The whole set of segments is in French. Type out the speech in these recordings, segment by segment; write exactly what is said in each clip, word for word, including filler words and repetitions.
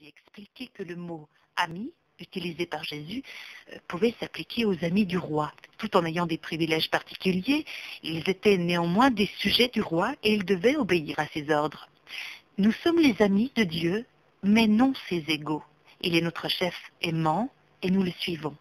expliqué que le mot « ami » utilisé par Jésus euh, pouvait s'appliquer aux amis du roi. Tout en ayant des privilèges particuliers, ils étaient néanmoins des sujets du roi et ils devaient obéir à ses ordres. Nous sommes les amis de Dieu, mais non ses égaux. Il est notre chef aimant et nous le suivons.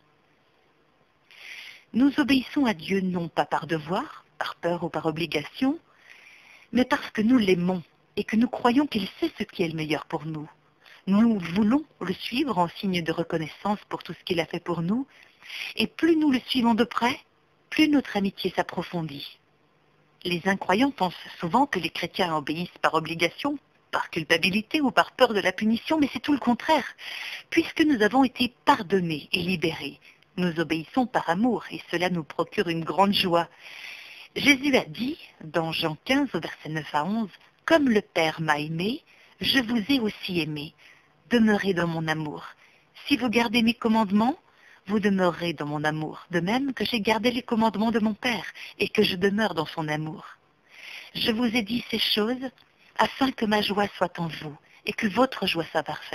Nous obéissons à Dieu non pas par devoir, par peur ou par obligation, mais parce que nous l'aimons et que nous croyons qu'il sait ce qui est le meilleur pour nous. Nous voulons le suivre en signe de reconnaissance pour tout ce qu'il a fait pour nous, et plus nous le suivons de près, plus notre amitié s'approfondit. Les incroyants pensent souvent que les chrétiens obéissent par obligation, par culpabilité ou par peur de la punition, mais c'est tout le contraire. Puisque nous avons été pardonnés et libérés, nous obéissons par amour et cela nous procure une grande joie. Jésus a dit, dans Jean quinze, au verset neuf à onze, « Comme le Père m'a aimé, je vous ai aussi aimé. Demeurez dans mon amour. Si vous gardez mes commandements, vous demeurerez dans mon amour, de même que j'ai gardé les commandements de mon Père et que je demeure dans son amour. Je vous ai dit ces choses afin que ma joie soit en vous et que votre joie soit parfaite. »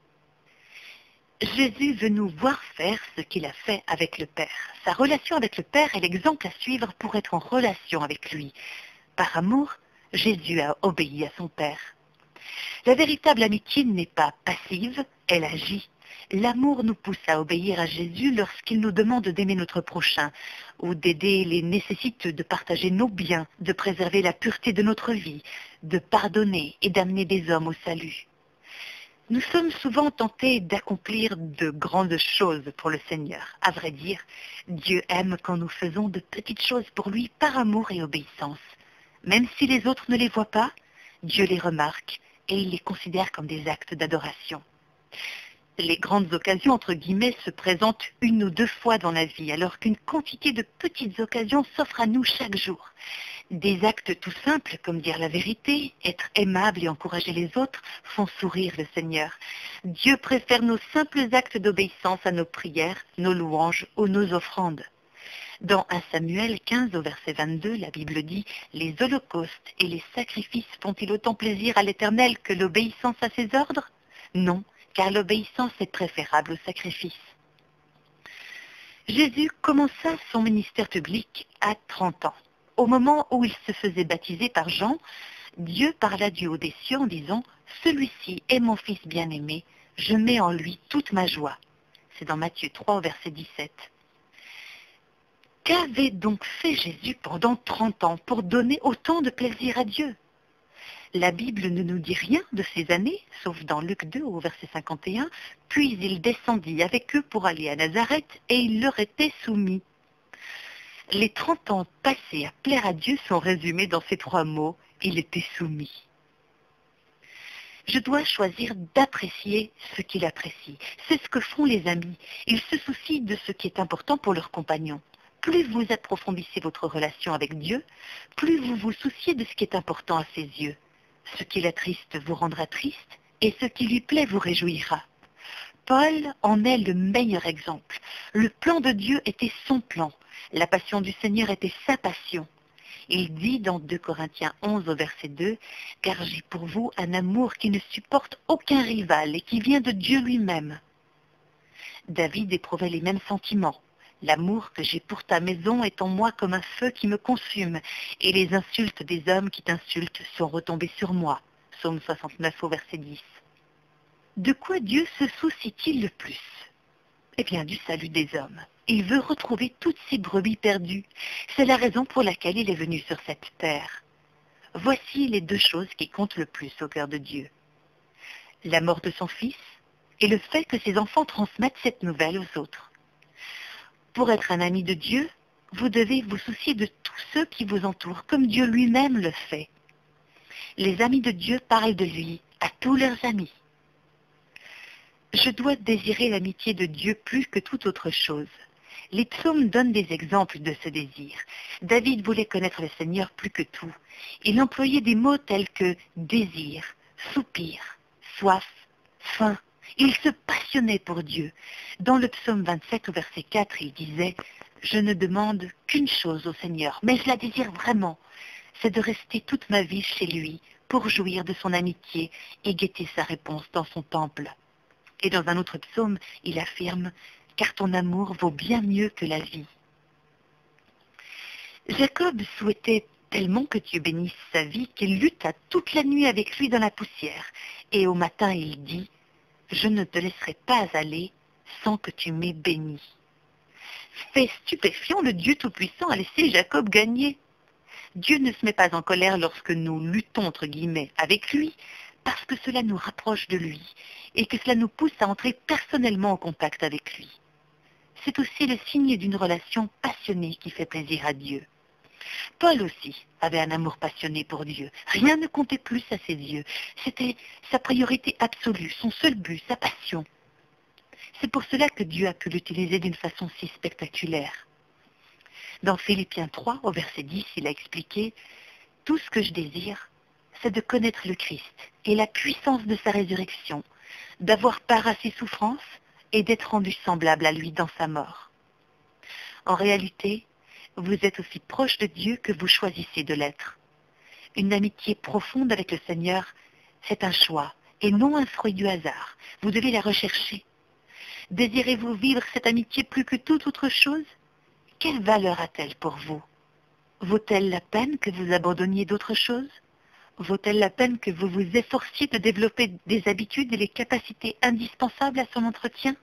Jésus veut nous voir faire ce qu'il a fait avec le Père. Sa relation avec le Père est l'exemple à suivre pour être en relation avec lui. Par amour, Jésus a obéi à son Père. La véritable amitié n'est pas passive, elle agit. L'amour nous pousse à obéir à Jésus lorsqu'il nous demande d'aimer notre prochain ou d'aider les nécessiteux, de partager nos biens, de préserver la pureté de notre vie, de pardonner et d'amener des hommes au salut. Nous sommes souvent tentés d'accomplir de grandes choses pour le Seigneur. À vrai dire, Dieu aime quand nous faisons de petites choses pour lui par amour et obéissance. Même si les autres ne les voient pas, Dieu les remarque et il les considère comme des actes d'adoration. Les grandes occasions, entre guillemets, se présentent une ou deux fois dans la vie, alors qu'une quantité de petites occasions s'offrent à nous chaque jour. Des actes tout simples, comme dire la vérité, être aimable et encourager les autres, font sourire le Seigneur. Dieu préfère nos simples actes d'obéissance à nos prières, nos louanges ou nos offrandes. Dans un Samuel quinze, au verset vingt-deux, la Bible dit « Les holocaustes et les sacrifices font-ils autant plaisir à l'Éternel que l'obéissance à ses ordres ? Non, car l'obéissance est préférable au sacrifice. » Jésus commença son ministère public à trente ans. Au moment où il se faisait baptiser par Jean, Dieu parla du haut des cieux en disant « Celui-ci est mon Fils bien-aimé, je mets en lui toute ma joie. » C'est dans Matthieu trois, au verset dix-sept. Qu'avait donc fait Jésus pendant trente ans pour donner autant de plaisir à Dieu ? La Bible ne nous dit rien de ces années, sauf dans Luc deux au verset cinquante et un, puis il descendit avec eux pour aller à Nazareth et il leur était soumis. Les trente ans passés à plaire à Dieu sont résumés dans ces trois mots, il était soumis. Je dois choisir d'apprécier ce qu'il apprécie. C'est ce que font les amis. Ils se soucient de ce qui est important pour leurs compagnons. Plus vous approfondissez votre relation avec Dieu, plus vous vous souciez de ce qui est important à ses yeux. Ce qui l'attriste vous rendra triste et ce qui lui plaît vous réjouira. Paul en est le meilleur exemple. Le plan de Dieu était son plan. La passion du Seigneur était sa passion. Il dit dans deux Corinthiens onze au verset deux, « Car j'ai pour vous un amour qui ne supporte aucun rival et qui vient de Dieu lui-même. » David éprouvait les mêmes sentiments. L'amour que j'ai pour ta maison est en moi comme un feu qui me consume, et les insultes des hommes qui t'insultent sont retombées sur moi. Psaume soixante-neuf au verset dix. De quoi Dieu se soucie-t-il le plus ? Eh bien, du salut des hommes. Il veut retrouver toutes ses brebis perdues. C'est la raison pour laquelle il est venu sur cette terre. Voici les deux choses qui comptent le plus au cœur de Dieu. La mort de son fils et le fait que ses enfants transmettent cette nouvelle aux autres. Pour être un ami de Dieu, vous devez vous soucier de tous ceux qui vous entourent, comme Dieu lui-même le fait. Les amis de Dieu parlent de lui à tous leurs amis. Je dois désirer l'amitié de Dieu plus que toute autre chose. Les psaumes donnent des exemples de ce désir. David voulait connaître le Seigneur plus que tout. Il employait des mots tels que désir, soupir, soif, faim. Il se passionnait pour Dieu. Dans le psaume vingt-sept au verset quatre, il disait « Je ne demande qu'une chose au Seigneur, mais je la désire vraiment, c'est de rester toute ma vie chez lui, pour jouir de son amitié et guetter sa réponse dans son temple. Et dans un autre psaume, il affirme « Car ton amour vaut bien mieux que la vie ». Jacob souhaitait tellement que Dieu bénisse sa vie qu'il lutta toute la nuit avec lui dans la poussière. Et au matin, il dit « Je ne te laisserai pas aller sans que tu m'aies béni ». Fait stupéfiant, le Dieu Tout-Puissant a laissé Jacob gagner. Dieu ne se met pas en colère lorsque nous luttons, entre guillemets, avec lui, parce que cela nous rapproche de lui et que cela nous pousse à entrer personnellement en contact avec lui. C'est aussi le signe d'une relation passionnée qui fait plaisir à Dieu. Paul aussi avait un amour passionné pour Dieu. Rien ne comptait plus à ses yeux. C'était sa priorité absolue, son seul but, sa passion. C'est pour cela que Dieu a pu l'utiliser d'une façon si spectaculaire. Dans Philippiens trois, au verset dix, il a expliqué « Tout ce que je désire, c'est de connaître le Christ et la puissance de sa résurrection, d'avoir part à ses souffrances et d'être rendu semblable à lui dans sa mort. » En réalité, vous êtes aussi proche de Dieu que vous choisissez de l'être. Une amitié profonde avec le Seigneur, c'est un choix et non un fruit du hasard. Vous devez la rechercher. Désirez-vous vivre cette amitié plus que toute autre chose? Quelle valeur a-t-elle pour vous? Vaut-elle la peine que vous abandonniez d'autres choses? Vaut-elle la peine que vous vous efforciez de développer des habitudes et les capacités indispensables à son entretien?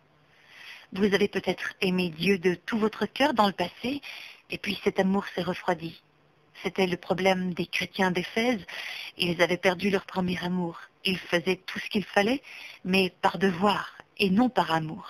Vous avez peut-être aimé Dieu de tout votre cœur dans le passé, et puis cet amour s'est refroidi. C'était le problème des chrétiens d'Éphèse. Ils avaient perdu leur premier amour. Ils faisaient tout ce qu'il fallait, mais par devoir et non par amour.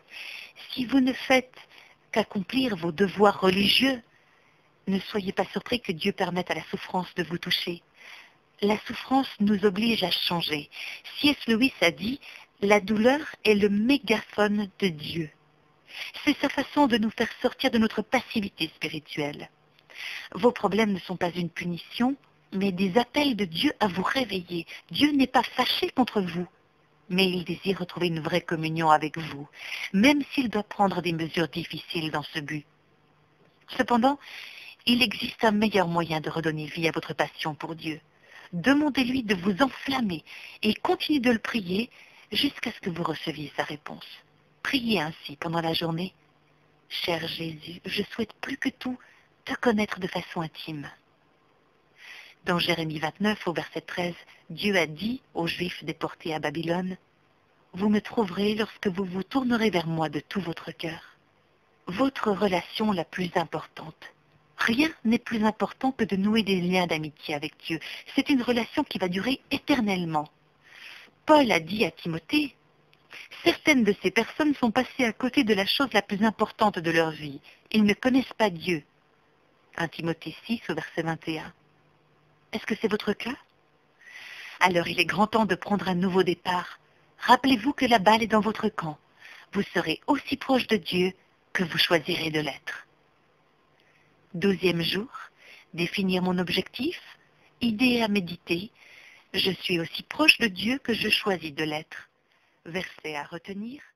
Si vous ne faites qu'accomplir vos devoirs religieux, ne soyez pas surpris que Dieu permette à la souffrance de vous toucher. La souffrance nous oblige à changer. C S Lewis a dit « La douleur est le mégaphone de Dieu ». C'est sa façon de nous faire sortir de notre passivité spirituelle. Vos problèmes ne sont pas une punition, mais des appels de Dieu à vous réveiller. Dieu n'est pas fâché contre vous, mais il désire retrouver une vraie communion avec vous, même s'il doit prendre des mesures difficiles dans ce but. Cependant, il existe un meilleur moyen de redonner vie à votre passion pour Dieu. Demandez-lui de vous enflammer et continuez de le prier jusqu'à ce que vous receviez sa réponse. Priez ainsi pendant la journée. Cher Jésus, je souhaite plus que tout te connaître de façon intime. Dans Jérémie vingt-neuf, au verset treize, Dieu a dit aux Juifs déportés à Babylone, « Vous me trouverez lorsque vous vous tournerez vers moi de tout votre cœur. » Votre relation la plus importante. Rien n'est plus important que de nouer des liens d'amitié avec Dieu. C'est une relation qui va durer éternellement. Paul a dit à Timothée, « Certaines de ces personnes sont passées à côté de la chose la plus importante de leur vie. Ils ne connaissent pas Dieu. » un Timothée six, au verset vingt et un. Est-ce que c'est votre cas? Alors il est grand temps de prendre un nouveau départ. Rappelez-vous que la balle est dans votre camp. Vous serez aussi proche de Dieu que vous choisirez de l'être. Douzième jour, définir mon objectif, idée à méditer. Je suis aussi proche de Dieu que je choisis de l'être. Verset à retenir.